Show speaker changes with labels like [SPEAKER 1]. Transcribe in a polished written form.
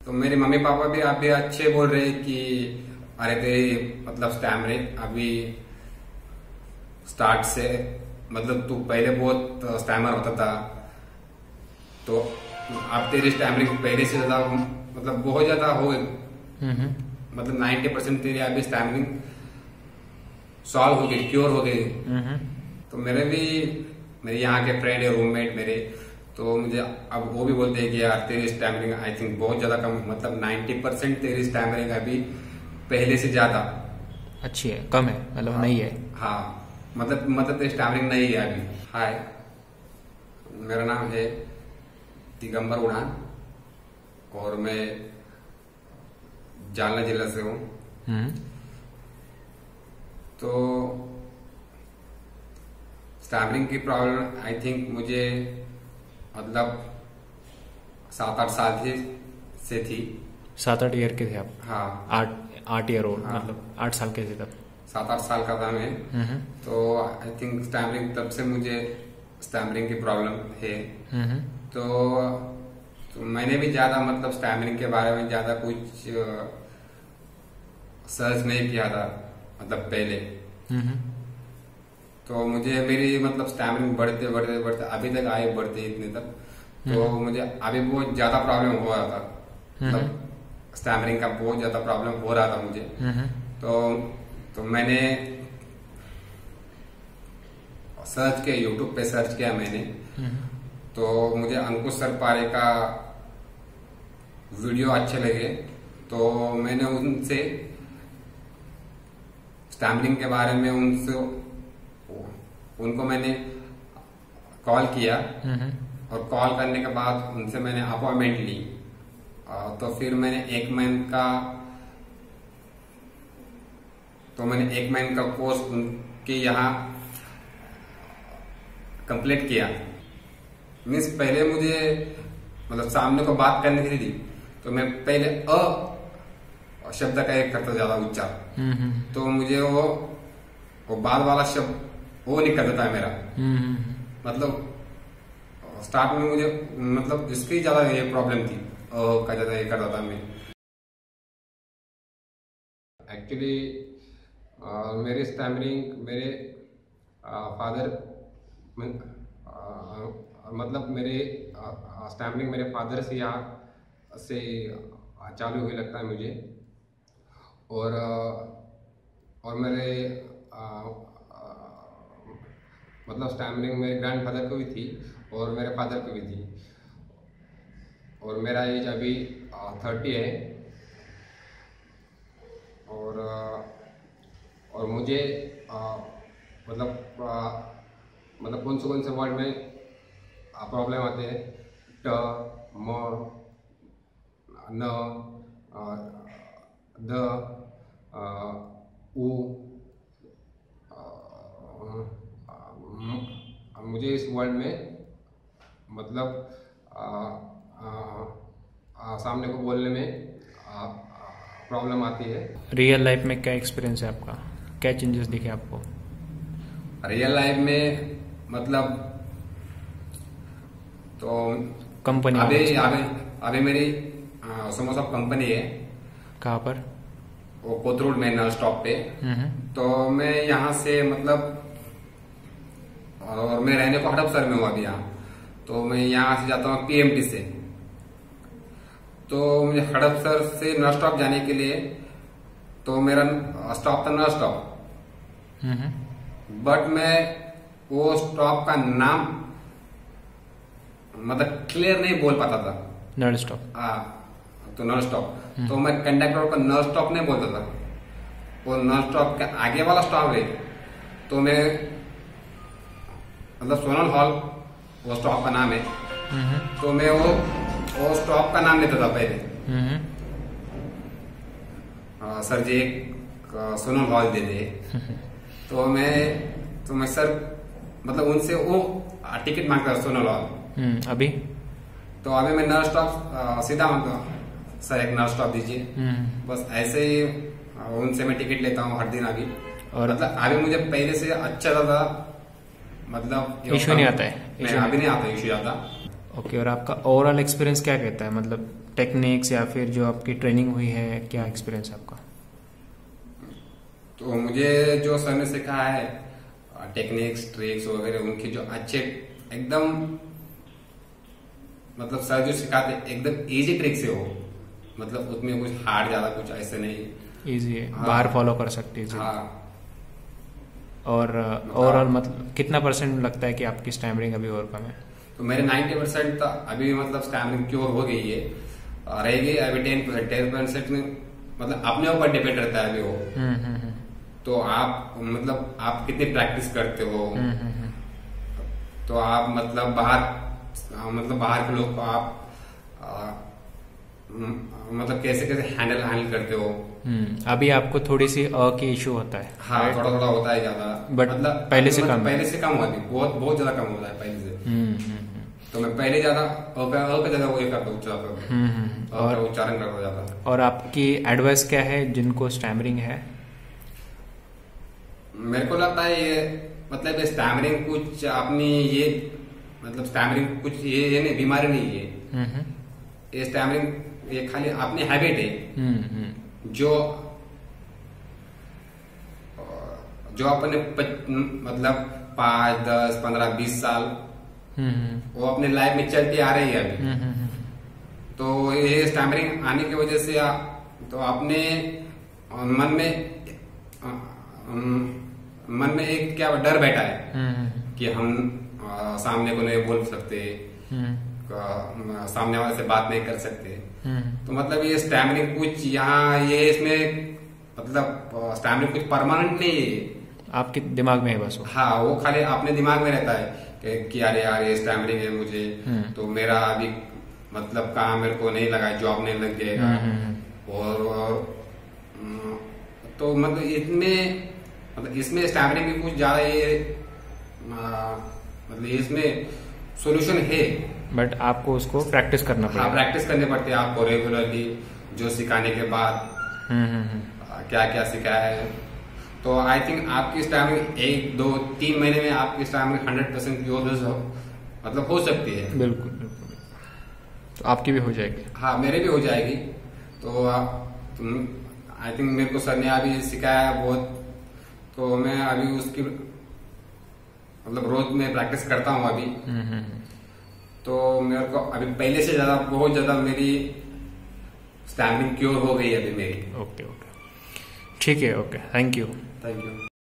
[SPEAKER 1] तो मेरे mummy papa भी अभी अच्छे बोल रहे कि अरे तेरी मतलब स्टैमरिंग अभी स्टार्ट से मतलब तू पहले बहुत स्टैमर होता था, तो अब तेरी स्टैमरिंग पहले से ज्यादा मतलब बहुत ज्यादा हो गई, मतलब 90% तेरी अभी स्टैमरिंग सॉल्व हो गई, क्योर हो गई। तो मेरे यहाँ के फ्रेंड है, रूममेट मेरे, तो मुझे अब वो भी बोलते हैं कि यार तेरी स्टैमरिंग आई थिंक बहुत ज्यादा कम, मतलब 90% तेरी स्टैमरिंग अभी पहले से ज्यादा
[SPEAKER 2] अच्छी है, कम है मतलब नहीं है।
[SPEAKER 1] हाँ, मतलब तेरी स्टैमरिंग नहीं है अभी। हाय, मेरा नाम है दिगंबर उड़ान और मैं जालना जिला से हूँ। तो स्टैमरिंग की प्रॉब्लम आई थिंक मुझे मतलब 7-8 साल से थी।
[SPEAKER 2] 7-8 ईयर के थे आप?
[SPEAKER 1] हाँ,
[SPEAKER 2] 8 ईयर ओल्ड,
[SPEAKER 1] हाँ।
[SPEAKER 2] मतलब 8 साल के थे तब?
[SPEAKER 1] 7-8 साल का था मैं। तो आई थिंक स्टैमरिंग तब से मुझे स्टैमरिंग की प्रॉब्लम है। तो मैंने भी ज्यादा मतलब स्टैमरिंग के बारे में ज्यादा कुछ सर्च नहीं किया था मतलब पहले। तो मुझे मेरी मतलब स्टैमरिंग बढ़ते बढ़ते बढ़ते अभी तक आए, बढ़ते इतने तक। तो मुझे अभी बहुत ज्यादा प्रॉब्लम हो रहा था, मतलब स्टैमरिंग का बहुत ज्यादा प्रॉब्लम हो रहा था मुझे। तो मैंने सर्च किया, यूट्यूब पे सर्च किया मैंने। तो मुझे अंकुश सर पारे का वीडियो अच्छे लगे, तो मैंने उनसे स्टैमरिंग के बारे में उनको मैंने कॉल किया, और कॉल करने के बाद उनसे मैंने अपॉइंटमेंट ली। तो फिर मैंने एक महीने का कोर्स उनके यहाँ कंप्लीट किया। मीन्स पहले मुझे मतलब सामने को बात करनी थी, तो मैं पहले अ शब्द का एक करता ज्यादा उच्चार, तो मुझे वो बाद वाला शब्द वो नहीं करता था मेरा। मतलब स्टार्ट में मुझे मतलब इसकी ज्यादा ये प्रॉब्लम थी, का ज्यादा ये करता था मैं। एक्चुअली मेरे स्टैमरिंग मेरे फादर मतलब मेरे स्टैमरिंग मेरे फादर से यहाँ से चालू हुई लगता है मुझे। और मेरे मतलब स्टैमरिंग मेरे ग्रैंडफादर को भी थी और मेरे फादर को भी थी। और मेरा एज अभी 30 है। और मुझे मतलब कौन से वर्ड में प्रॉब्लम आते हैं, ट, म, न, द, उ। मुझे इस वर्ड में मतलब सामने को बोलने में प्रॉब्लम आती है।
[SPEAKER 2] रियल लाइफ में क्या एक्सपीरियंस है आपका, क्या चेंजेस दिखे आपको?
[SPEAKER 1] रियल लाइफ में मतलब तो
[SPEAKER 2] कंपनी
[SPEAKER 1] अभी मेरी समोसा कंपनी है।
[SPEAKER 2] कहाँ पर?
[SPEAKER 1] वो कोथरूड में नल स्टॉप पे। तो मैं यहाँ से मतलब, और मैं रहने को हड़पसर में हूँ अभी यहाँ। तो मैं यहाँ से जाता हूँ पीएमटी से। तो मुझे हड़पसर से नल स्टॉप जाने के लिए, तो मेरा स्टॉप था नल स्टॉप। बट मैं वो स्टॉप का नाम मतलब क्लियर नहीं बोल पाता था।
[SPEAKER 2] Null stop?
[SPEAKER 1] तो नल स्टॉप, तो मैं कंडक्टर को नल स्टॉप नहीं बोलता था। वो नल स्टॉप के आगे वाला स्टॉप है, तो मैं मतलब सोनल हॉल वो स्टॉप का नाम है। तो मैं वो स्टॉप का नाम लेता था पहले। सर जी एक सोनल हॉल दे दे। तो मैं सर मतलब उनसे वो टिकट मांगता था सोनल हॉल।
[SPEAKER 2] अभी
[SPEAKER 1] मैं नल स्टॉप सीधा मांगता, सर एक नल स्टॉप दीजिए। बस ऐसे ही उनसे मैं टिकट लेता हूँ हर दिन अभी। और मतलब अभी मुझे पहले से अच्छा था, मतलब
[SPEAKER 2] इशू नहीं आता है?
[SPEAKER 1] अभी नहीं आता इशू ज्यादा।
[SPEAKER 2] ओके। और आपका ओवरऑल एक्सपीरियंस क्या कहता है, मतलब टेक्निक्स या फिर जो आपकी ट्रेनिंग हुई है, क्या एक्सपीरियंस है आपका?
[SPEAKER 1] तो मुझे जो सर ने सिखाया है टेक्निक्स ट्रिक्स वगैरह, उनके जो अच्छे एकदम मतलब सर जो सिखाते एकदम इजी ट्रिक से हो, मतलब उसमें कुछ हार्ड ज्यादा कुछ ऐसे नहीं,
[SPEAKER 2] इजी है,
[SPEAKER 1] हाँ,
[SPEAKER 2] बाहर फॉलो कर सकते हैं।
[SPEAKER 1] हाँ।
[SPEAKER 2] और ओवरऑल मतलब कितना परसेंट लगता है कि आपकी स्टैमरिंग अभी ओवरकम है?
[SPEAKER 1] तो मेरे 90% तो अभी मतलब स्टैमरिंग क्योर हो गई है, रहेगी अभी 10% में, मतलब अपने ऊपर डिपेंड रहता है अभी वो। तो आप मतलब आप कितनी प्रैक्टिस करते हो, तो आप मतलब बाहर के लोग को आप मतलब कैसे कैसे हैंडल करते हो।
[SPEAKER 2] अभी आपको थोड़ी सी की इशू होता है?
[SPEAKER 1] हाँ, थोड़ा थोड़ा होता है ज्यादा,
[SPEAKER 2] बट
[SPEAKER 1] मतलब
[SPEAKER 2] पहले से कम
[SPEAKER 1] हुआ, बहुत बहुत ज्यादा कम होता है पहले से। तो मैं पहले ज्यादा का ज्यादा वो करता हूँ, और उच्चारण करता ज्यादा।
[SPEAKER 2] और आपकी एडवाइस क्या है जिनको स्टैमरिंग है?
[SPEAKER 1] मेरे को लगता है ये मतलब स्टैमरिंग कुछ अपनी ये मतलब स्टैमरिंग कुछ ये नहीं बीमारी नहीं है। ये स्टैमरिंग ये खाली अपनी हैबिट है, जो अपने मतलब 5, 10, 15, 20 साल वो अपने लाइफ में चलती आ रही है अभी। तो ये स्टैमरिंग आने की वजह से तो अपने मन में एक क्या डर बैठा है कि हम सामने को नहीं बोल सकते, सामने वाले से बात नहीं कर सकते। तो मतलब ये स्टैमरिंग कुछ यहाँ ये इसमें मतलब स्टैमरिंग कुछ परमानेंट नहीं है,
[SPEAKER 2] आपके दिमाग में है बस वो।
[SPEAKER 1] हाँ, वो खाली अपने दिमाग में रहता है कि अरे यार ये स्टैमरिंग है मुझे, तो मेरा अभी मतलब काम मेरे को नहीं लगा, जॉब नहीं लग जाएगा। और तो मतलब इसमें स्टैमरिंग की कुछ ज्यादा ये मतलब इसमें सॉल्यूशन है,
[SPEAKER 2] बट आपको उसको प्रैक्टिस करना पड़ेगा।
[SPEAKER 1] हाँ, प्रैक्टिस करनी पड़ती है आपको रेगुलरली, जो सिखाने के बाद क्या क्या सिखाया है। तो आई थिंक आपकी स्टैमरिंग 1, 2, 3 महीने में आपकी स्टैमरिंग 100% क्योर मतलब हो सकती है।
[SPEAKER 2] बिल्कुल बिल्कुल। तो आपकी भी हो जाएगी?
[SPEAKER 1] हाँ, मेरे भी हो जाएगी। तो आई थिंक मेरे को सर ने अभी सिखाया बहुत, तो मैं अभी उसकी मतलब रोज में प्रैक्टिस करता हूँ अभी। तो मेरे को अभी पहले से ज्यादा बहुत ज्यादा मेरी स्टैमरिंग क्योर हो गई है अभी मेरी।
[SPEAKER 2] ओके, ठीक है, ओके, थैंक यू।